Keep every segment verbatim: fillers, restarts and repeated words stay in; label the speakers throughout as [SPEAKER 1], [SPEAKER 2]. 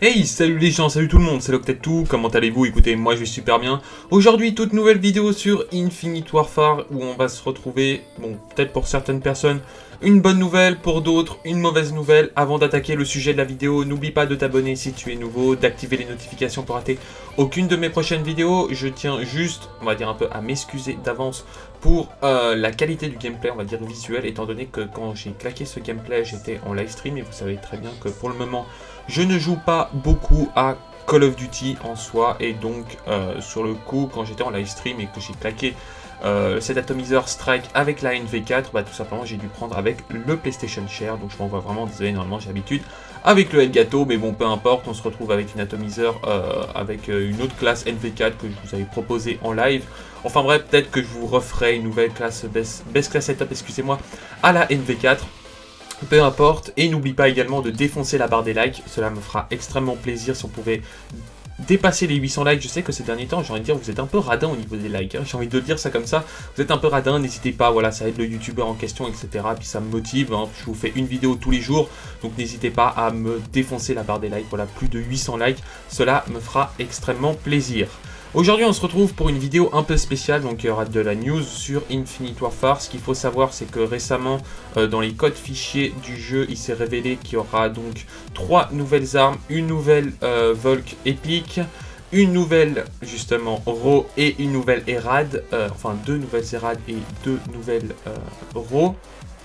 [SPEAKER 1] Hey, salut les gens, salut tout le monde, c'est Loctet2, comment allez-vous? Écoutez, moi je vais super bien. Aujourd'hui, toute nouvelle vidéo sur Infinite Warfare où on va se retrouver, bon, peut-être pour certaines personnes, une bonne nouvelle, pour d'autres, une mauvaise nouvelle. Avant d'attaquer le sujet de la vidéo, n'oublie pas de t'abonner si tu es nouveau, d'activer les notifications pour rater aucune de mes prochaines vidéos. Je tiens juste, on va dire un peu, à m'excuser d'avance pour euh, la qualité du gameplay, on va dire visuel, étant donné que quand j'ai claqué ce gameplay, j'étais en live stream et vous savez très bien que pour le moment, je ne joue pas beaucoup à Call of Duty en soi, et donc euh, sur le coup, quand j'étais en live stream et que j'ai claqué euh, cet atomiseur Strike avec la N V quatre, bah, tout simplement j'ai dû prendre avec le PlayStation Share, donc je m'envoie vraiment, désolé, normalement j'ai l'habitude avec le Elgato, mais bon, peu importe, on se retrouve avec une atomiseur, euh, avec euh, une autre classe N V quatre que je vous avais proposé en live. Enfin bref, peut-être que je vous referai une nouvelle classe Best, best Class Setup, excusez-moi, à la N V quatre. Peu importe, et n'oublie pas également de défoncer la barre des likes, cela me fera extrêmement plaisir si on pouvait dépasser les huit cents likes. Je sais que ces derniers temps, j'ai envie de dire, vous êtes un peu radin au niveau des likes, hein. J'ai envie de dire ça comme ça, vous êtes un peu radin, n'hésitez pas, voilà, ça aide le youtubeur en question, et cetera. Puis ça me motive, hein. Je vous fais une vidéo tous les jours, donc n'hésitez pas à me défoncer la barre des likes, voilà, plus de huit cents likes, cela me fera extrêmement plaisir. Aujourd'hui, on se retrouve pour une vidéo un peu spéciale, donc il y aura de la news sur Infinite Warfare. Ce qu'il faut savoir, c'est que récemment, euh, dans les codes fichiers du jeu, il s'est révélé qu'il y aura donc trois nouvelles armes, une nouvelle euh, Volk épique, une nouvelle, justement, R A W et une nouvelle E R A D, euh, enfin deux nouvelles E R A D et deux nouvelles euh, R A W.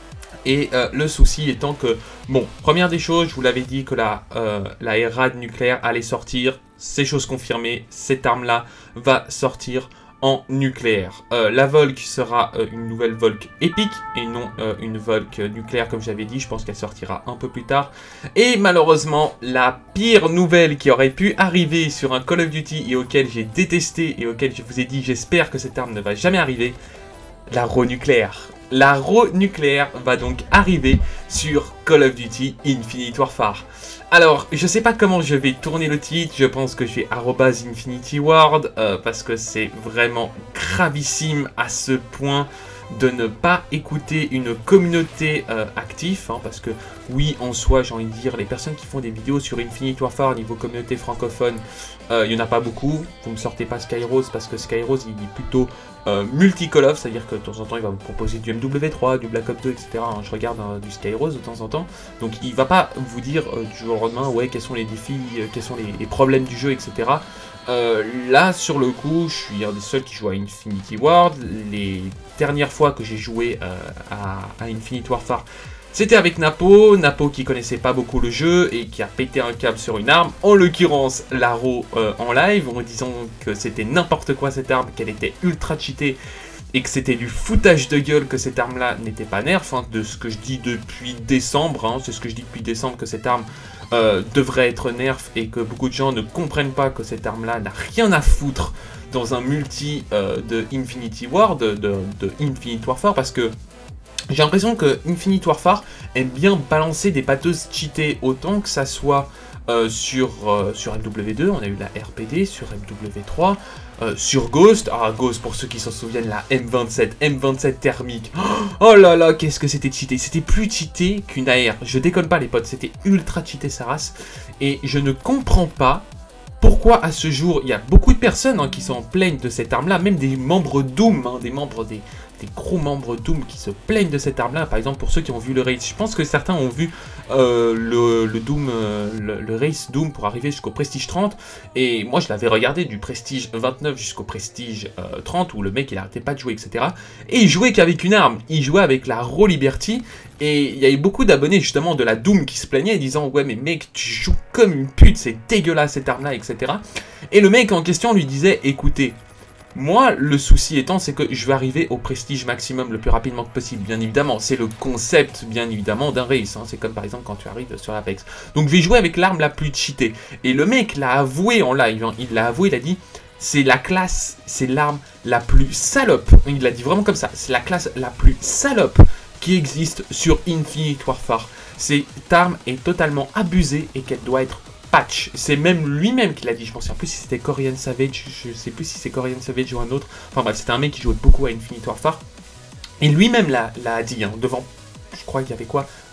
[SPEAKER 1] Et euh, le souci étant que, bon, première des choses, je vous l'avais dit que la, euh, la E R A D nucléaire allait sortir, c'est chose confirmée, cette arme-là va sortir en nucléaire. Euh, la Volk sera euh, une nouvelle Volk épique et non euh, une Volk nucléaire comme j'avais dit, je pense qu'elle sortira un peu plus tard. Et malheureusement, la pire nouvelle qui aurait pu arriver sur un Call of Duty et auquel j'ai détesté et auquel je vous ai dit j'espère que cette arme ne va jamais arriver, la R A W nucléaire. La R A W nucléaire va donc arriver sur Call of Duty Infinite Warfare. Alors, je sais pas comment je vais tourner le titre, je pense que je vais arobase Infinity Ward, euh, parce que c'est vraiment gravissime à ce point de ne pas écouter une communauté euh, active, hein, parce que oui, en soi, j'ai envie de dire, les personnes qui font des vidéos sur Infinite Warfare niveau communauté francophone, euh, il n'y en a pas beaucoup. Vous ne me sortez pas Skyrose, parce que Skyrose, il est plutôt euh, multi-call off, c'est-à-dire que de temps en temps, il va vous proposer du M W trois, du Black Ops deux, et cetera. Hein, je regarde euh, du Skyrose de temps en temps, donc il va pas vous dire euh, du jour au lendemain, ouais, quels sont les défis, euh, quels sont les, les problèmes du jeu, et cetera. Euh, là, sur le coup, je suis un des seuls qui joue à Infinity Ward. Les dernières fois que j'ai joué euh, à, à Infinite Warfare, c'était avec Napo. Napo qui connaissait pas beaucoup le jeu et qui a pété un câble sur une arme, en l'occurrence la R A W euh, en live, en disant que c'était n'importe quoi cette arme, qu'elle était ultra cheatée et que c'était du foutage de gueule, que cette arme-là n'était pas nerf, hein, de ce que je dis depuis décembre, hein, c'est ce que je dis depuis décembre, que cette arme euh, devrait être nerf, et que beaucoup de gens ne comprennent pas que cette arme-là n'a rien à foutre dans un multi euh, de Infinity War, de, de, de Infinite Warfare, parce que j'ai l'impression que Infinite Warfare aime bien balancer des pâteuses cheatées, autant que ça soit euh, sur, euh, sur M W deux, on a eu la R P D, sur M W trois, euh, sur Ghost, ah Ghost pour ceux qui s'en souviennent, la M vingt-sept, M vingt-sept thermique, oh là là, qu'est-ce que c'était cheaté, c'était plus cheaté qu'une A R, je déconne pas les potes, c'était ultra cheaté sa race, et je ne comprends pas pourquoi à ce jour, il y a beaucoup de personnes hein, qui s'en plaignent de cette arme-là, même des membres Doom, hein, des membres des... des gros membres Doom qui se plaignent de cette arme là, par exemple pour ceux qui ont vu le race, je pense que certains ont vu euh, le, le Doom, euh, le, le race Doom pour arriver jusqu'au Prestige trente, et moi je l'avais regardé du Prestige vingt-neuf jusqu'au Prestige euh, trente, où le mec il arrêtait pas de jouer, etc. Et il jouait qu'avec une arme, il jouait avec la R A W Liberty, et il y avait beaucoup d'abonnés justement de la Doom qui se plaignaient disant ouais mais mec tu joues comme une pute, c'est dégueulasse cette arme là, etc. Et le mec en question lui disait écoutez, moi, le souci étant, c'est que je vais arriver au prestige maximum le plus rapidement que possible, bien évidemment. C'est le concept, bien évidemment, d'un race. Hein. C'est comme, par exemple, quand tu arrives sur Apex. Donc, je vais jouer avec l'arme la plus cheatée. Et le mec l'a avoué en live. Hein. Il l'a avoué, il a dit, c'est la classe, c'est l'arme la plus salope. Il l'a dit vraiment comme ça. C'est la classe la plus salope qui existe sur Infinite Warfare. Cette arme est totalement abusée et qu'elle doit être patch. C'est même lui-même qui l'a dit, je pense. En plus, si c'était Korean Savage, je sais plus si c'est Korean Savage ou un autre. Enfin bref, c'était un mec qui jouait beaucoup à Infinite Warfare. Et lui-même l'a dit, hein, devant, je crois qu'il y avait quoi,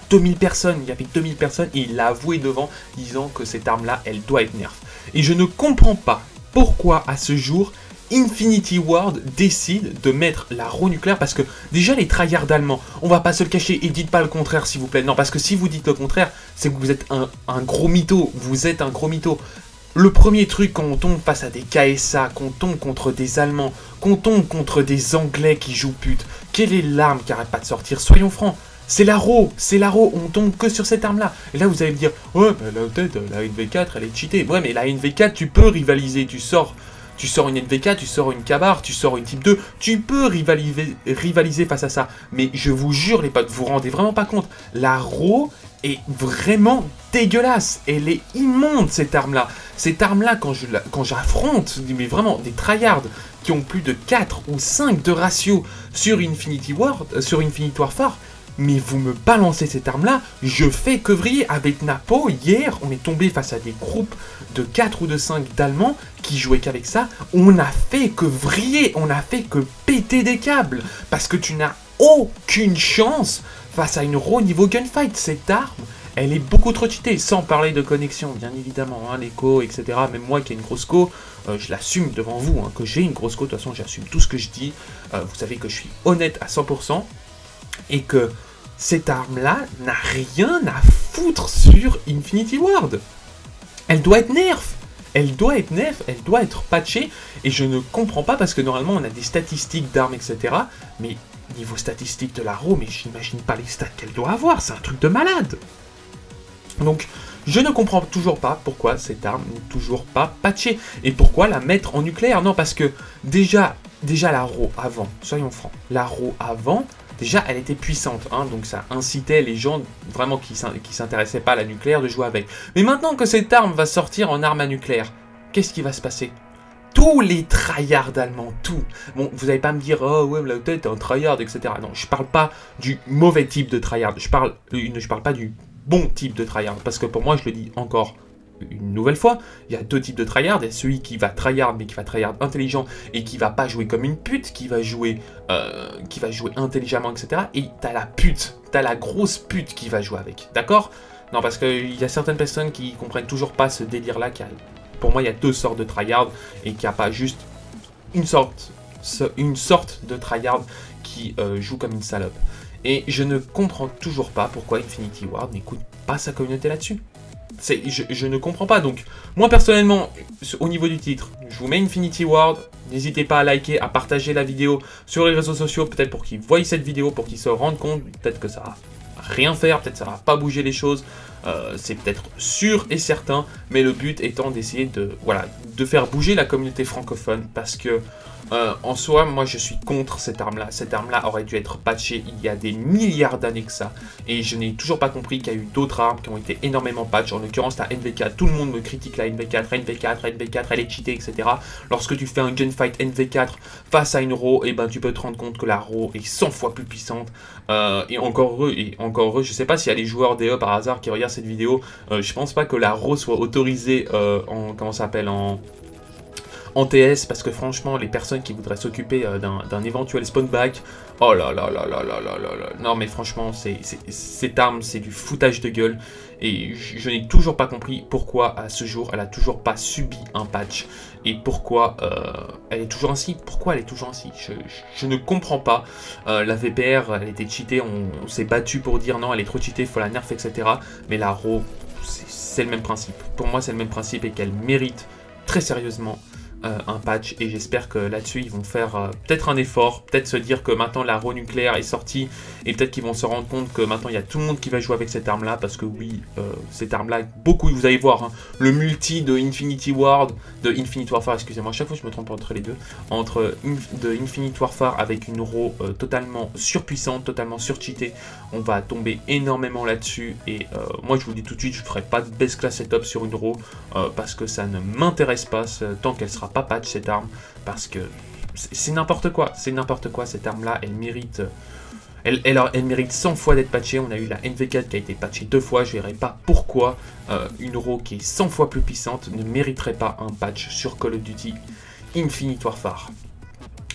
[SPEAKER 1] deux mille personnes, il y avait deux mille personnes et il l'a avoué devant, disant que cette arme-là, elle doit être nerf. Et je ne comprends pas pourquoi à ce jour, Infinity Ward décide de mettre la roue nucléaire, parce que déjà les tryhards allemands, on va pas se le cacher, et dites pas le contraire s'il vous plaît, non, parce que si vous dites le contraire, c'est que vous êtes un, un gros mytho, vous êtes un gros mytho. Le premier truc quand on tombe face à des K S A, qu'on tombe contre des Allemands, qu'on tombe contre des Anglais qui jouent pute, quelle est l'arme qui arrête pas de sortir? Soyons francs, c'est l'A R O, c'est l'A R O, on tombe que sur cette arme-là. Et là vous allez me dire, ouais, bah, la tête, la N V quatre, elle est cheatée. Ouais, mais la N V quatre, tu peux rivaliser, tu sors... Tu sors une N V quatre, tu sors une Kabar, tu sors une Type deux, tu peux rivaliser, rivaliser face à ça. Mais je vous jure les potes, vous vous rendez vraiment pas compte. La R O est vraiment dégueulasse. Elle est immonde cette arme-là. Cette arme-là, quand je quand j'affronte, mais vraiment des tryhards qui ont plus de quatre ou cinq de ratio sur Infinity Ward, euh, sur Infinity Warfare, mais vous me balancez cette arme-là, je fais que vriller. Avec Napo, hier, on est tombé face à des groupes de quatre ou de cinq d'Allemands qui jouaient qu'avec ça. On a fait que vriller, on a fait que péter des câbles. Parce que tu n'as aucune chance face à une R O niveau gunfight. Cette arme, elle est beaucoup trop cheatée. Sans parler de connexion, bien évidemment, hein, l'écho, et cetera. Même moi qui ai une grosse co, euh, je l'assume devant vous, hein, que j'ai une grosse co. De toute façon, j'assume tout ce que je dis. Euh, vous savez que je suis honnête à cent pour cent. Et que cette arme-là n'a rien à foutre sur Infinity Ward. Elle doit être nerf. Elle doit être nerf, elle doit être patchée. Et je ne comprends pas parce que normalement on a des statistiques d'armes, et cetera. Mais niveau statistique de la R O, mais j'imagine pas les stats qu'elle doit avoir. C'est un truc de malade. Donc je ne comprends toujours pas pourquoi cette arme n'est toujours pas patchée. Et pourquoi la mettre en nucléaire. Non, parce que déjà, déjà la R O avant, soyons francs, la R O avant... Déjà, elle était puissante, hein, donc ça incitait les gens vraiment qui ne s'intéressaient pas à la nucléaire de jouer avec. Mais maintenant que cette arme va sortir en arme à nucléaire, qu'est-ce qui va se passer? Tous les tryhards allemands, tout. Bon, vous n'allez pas me dire, oh ouais, la tête, t'es un tryhard, et cetera. Non, je parle pas du mauvais type de tryhard, je parle, je parle pas du bon type de tryhard, parce que pour moi, je le dis encore une nouvelle fois, il y a deux types de tryhard. Il y a celui qui va tryhard mais qui va tryhard intelligent et qui va pas jouer comme une pute, qui va jouer euh, qui va jouer intelligemment, et cetera. Et t'as la pute, t'as la grosse pute qui va jouer avec, d'accord? Non, parce qu'il y a certaines personnes qui comprennent toujours pas ce délire là. Pour moi, il y a deux sortes de tryhard et qu'il n'y a pas juste une sorte, une sorte de tryhard qui euh, joue comme une salope. Et je ne comprends toujours pas pourquoi Infinity Ward n'écoute pas sa communauté là-dessus. Je, je ne comprends pas. Donc, moi personnellement, au niveau du titre, je vous mets Infinity Ward. N'hésitez pas à liker, à partager la vidéo sur les réseaux sociaux, peut-être pour qu'ils voient cette vidéo, pour qu'ils se rendent compte. Peut-être que ça va rien faire, peut-être que ça va pas bouger les choses. Euh, c'est peut-être sûr et certain, mais le but étant d'essayer de, voilà, de faire bouger la communauté francophone, parce que Euh, en soi, moi je suis contre cette arme-là. Cette arme-là aurait dû être patchée il y a des milliards d'années que ça. Et je n'ai toujours pas compris qu'il y a eu d'autres armes qui ont été énormément patch. En l'occurrence la N V quatre. Tout le monde me critique la N V quatre, N V quatre, N V quatre, elle est cheatée, et cetera. Lorsque tu fais un gunfight N V quatre face à une R O, et ben tu peux te rendre compte que la R O est cent fois plus puissante. Euh, et encore heureux, et encore heureux, je sais pas s'il y a les joueurs D E par hasard qui regardent cette vidéo. Euh, je pense pas que la R O soit autorisée euh, en, comment ça s'appelle, en... en T S, parce que franchement, les personnes qui voudraient s'occuper euh, d'un éventuel spawn back, oh là là là là là là là là, non mais franchement, c'est cette arme, c'est du foutage de gueule, et je, je n'ai toujours pas compris pourquoi à ce jour, elle a toujours pas subi un patch, et pourquoi euh, elle est toujours ainsi, pourquoi elle est toujours ainsi, je, je, je ne comprends pas. Euh, la V P R, elle était cheatée, on, on s'est battu pour dire non, elle est trop cheatée, il faut la nerf, et cetera, mais la R O, c'est le même principe, pour moi c'est le même principe, et qu'elle mérite très sérieusement Euh, un patch, et j'espère que là-dessus ils vont faire euh, peut-être un effort, peut-être se dire que maintenant la R O nucléaire est sortie, et peut-être qu'ils vont se rendre compte que maintenant il y a tout le monde qui va jouer avec cette arme là, parce que oui, euh, cette arme là, beaucoup, vous allez voir, hein, le multi de Infinity Ward, de Infinity Warfare, excusez-moi, à chaque fois je me trompe entre les deux, entre Inf de Infinity Warfare avec une R O euh, totalement surpuissante, totalement surcheatée, on va tomber énormément là-dessus, et euh, moi je vous dis tout de suite, je ne ferai pas de best class setup sur une R O, euh, parce que ça ne m'intéresse pas, tant qu'elle sera pas patch cette arme, parce que c'est n'importe quoi, c'est n'importe quoi, cette arme là, elle mérite, elle, elle, elle mérite cent fois d'être patchée. On a eu la N V quatre qui a été patchée deux fois, je verrai pas pourquoi euh, une R O qui est cent fois plus puissante ne mériterait pas un patch sur Call of Duty Infinite Warfare.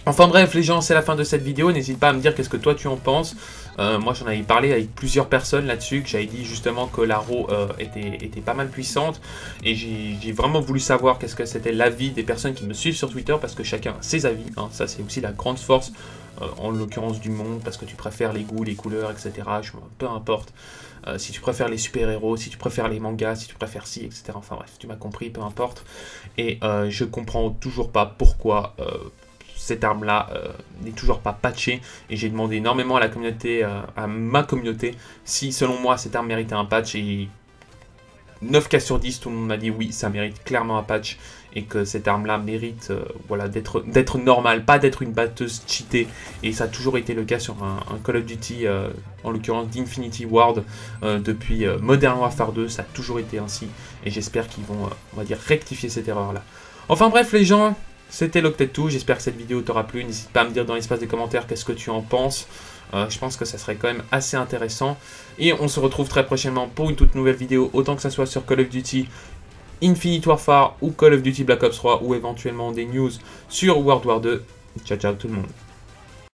[SPEAKER 1] Enfin bref les gens, c'est la fin de cette vidéo, n'hésite pas à me dire qu'est-ce que toi tu en penses. Euh, moi j'en avais parlé avec plusieurs personnes là-dessus, que j'avais dit justement que la R A W euh, était, était pas mal puissante. Et j'ai vraiment voulu savoir qu'est-ce que c'était l'avis des personnes qui me suivent sur Twitter, parce que chacun a ses avis, hein. Ça c'est aussi la grande force, euh, en l'occurrence du monde, parce que tu préfères les goûts, les couleurs, et cetera. Je, peu importe. Euh, si tu préfères les super-héros, si tu préfères les mangas, si tu préfères ci, et cetera. Enfin bref, tu m'as compris, peu importe. Et euh, je comprends toujours pas pourquoi... Euh, cette arme-là euh, n'est toujours pas patchée, et j'ai demandé énormément à la communauté, euh, à ma communauté, si selon moi cette arme méritait un patch, et neuf cas sur dix, tout le monde m'a dit oui, ça mérite clairement un patch, et que cette arme-là mérite euh, voilà, d'être d'être normale, pas d'être une batteuse cheatée, et ça a toujours été le cas sur un, un Call of Duty, euh, en l'occurrence d'Infinity Ward, euh, depuis euh, Modern Warfare deux, ça a toujours été ainsi, et j'espère qu'ils vont, euh, on va dire, rectifier cette erreur-là. Enfin bref les gens, c'était l'Octet Tout, j'espère que cette vidéo t'aura plu, n'hésite pas à me dire dans l'espace des commentaires qu'est-ce que tu en penses, euh, je pense que ça serait quand même assez intéressant, et on se retrouve très prochainement pour une toute nouvelle vidéo, autant que ça soit sur Call of Duty Infinite Warfare ou Call of Duty Black Ops trois, ou éventuellement des news sur World War deux, ciao ciao tout le monde.